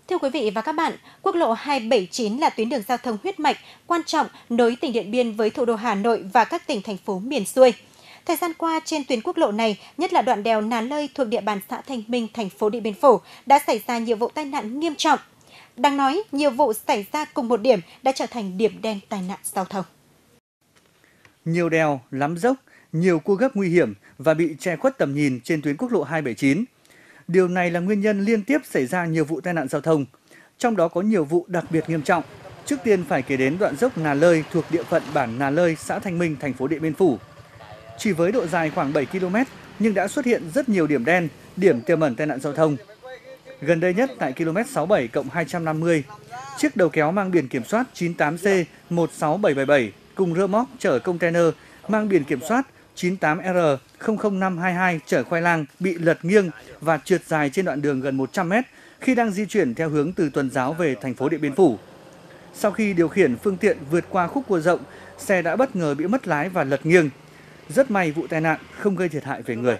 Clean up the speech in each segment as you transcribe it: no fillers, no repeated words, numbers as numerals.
Thưa quý vị và các bạn, quốc lộ 279 là tuyến đường giao thông huyết mạch quan trọng nối tỉnh Điện Biên với thủ đô Hà Nội và các tỉnh thành phố miền xuôi. Thời gian qua trên tuyến quốc lộ này, nhất là đoạn đèo Nà Lơi thuộc địa bàn xã Thanh Minh, thành phố Điện Biên Phủ đã xảy ra nhiều vụ tai nạn nghiêm trọng. Đáng nói, nhiều vụ xảy ra cùng một điểm đã trở thành điểm đen tai nạn giao thông. Nhiều đèo, lắm dốc, nhiều cua gấp nguy hiểm và bị che khuất tầm nhìn trên tuyến quốc lộ 279. Điều này là nguyên nhân liên tiếp xảy ra nhiều vụ tai nạn giao thông, trong đó có nhiều vụ đặc biệt nghiêm trọng. Trước tiên phải kể đến đoạn dốc Nà Lơi thuộc địa phận bản Nà Lơi, xã Thanh Minh, thành phố Điện Biên Phủ. Chỉ với độ dài khoảng 7 km nhưng đã xuất hiện rất nhiều điểm đen, điểm tiềm ẩn tai nạn giao thông. Gần đây nhất tại km 67+250, chiếc đầu kéo mang biển kiểm soát 98C16777 cùng rơ móc chở container mang biển kiểm soát 98R00522 chở khoai lang bị lật nghiêng và trượt dài trên đoạn đường gần 100 m khi đang di chuyển theo hướng từ Tuần Giáo về thành phố Điện Biên Phủ. Sau khi điều khiển phương tiện vượt qua khúc cua rộng, xe đã bất ngờ bị mất lái và lật nghiêng. Rất may vụ tai nạn không gây thiệt hại về người.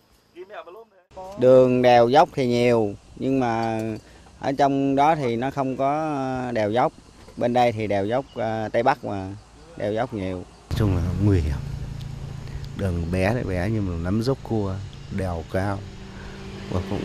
Đường đèo dốc thì nhiều, nhưng mà ở trong đó thì nó không có đèo dốc. Bên đây thì đèo dốc Tây Bắc mà đèo dốc nhiều. Nói chung là nguy hiểm. Đường bé đấy bé nhưng mà lắm dốc cua, đèo cao và cũng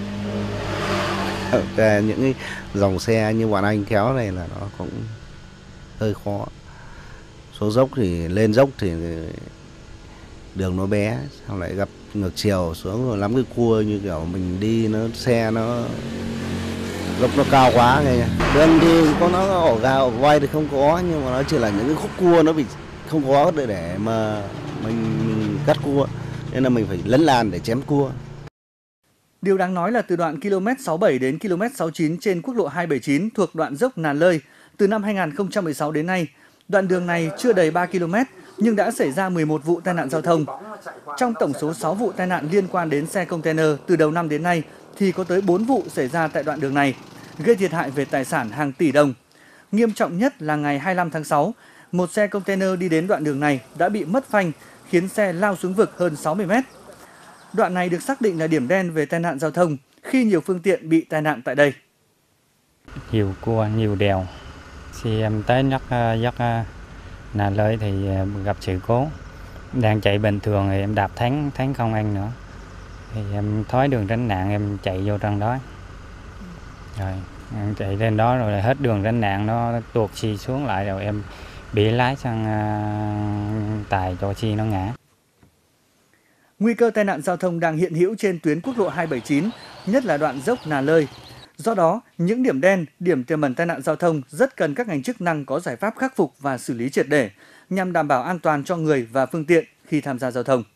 những cái dòng xe như bọn anh kéo này là nó cũng hơi khó. Số dốc thì lên dốc thì đường nó bé, xong lại gặp ngược chiều xuống rồi lắm cái cua như kiểu mình đi nó xe nó dốc nó cao quá nghe. Đường thì có nó ổ gà ổ voi thì không có, nhưng mà nó chỉ là những cái khúc cua nó bị không có để mà mình cắt cua, nên là mình phải lấn làn để chém cua. Điều đáng nói là từ đoạn km 67 đến km 69 trên quốc lộ 279 thuộc đoạn dốc Nà Lơi, từ năm 2016 đến nay, đoạn đường này chưa đầy 3 km nhưng đã xảy ra 11 vụ tai nạn giao thông. Trong tổng số 6 vụ tai nạn liên quan đến xe container từ đầu năm đến nay thì có tới 4 vụ xảy ra tại đoạn đường này, gây thiệt hại về tài sản hàng tỷ đồng. Nghiêm trọng nhất là ngày 25 tháng 6, một xe container đi đến đoạn đường này đã bị mất phanh, khiến xe lao xuống vực hơn 60 mét. Đoạn này được xác định là điểm đen về tai nạn giao thông khi nhiều phương tiện bị tai nạn tại đây. Nhiều cua, nhiều đèo. Khi em tới dốc Nà Lơi thì gặp sự cố. Đang chạy bình thường thì em đạp thắng không ăn nữa. Thì em thói đường tránh nạn em chạy vô trong đó. Rồi em chạy lên đó rồi hết đường tránh nạn nó tuột xi xuống lại rồi em bị lái sang tài cho xi nó ngã. Nguy cơ tai nạn giao thông đang hiện hữu trên tuyến quốc lộ 279, nhất là đoạn dốc Nà Lơi. Do đó, những điểm đen, điểm tiềm ẩn tai nạn giao thông rất cần các ngành chức năng có giải pháp khắc phục và xử lý triệt để nhằm đảm bảo an toàn cho người và phương tiện khi tham gia giao thông.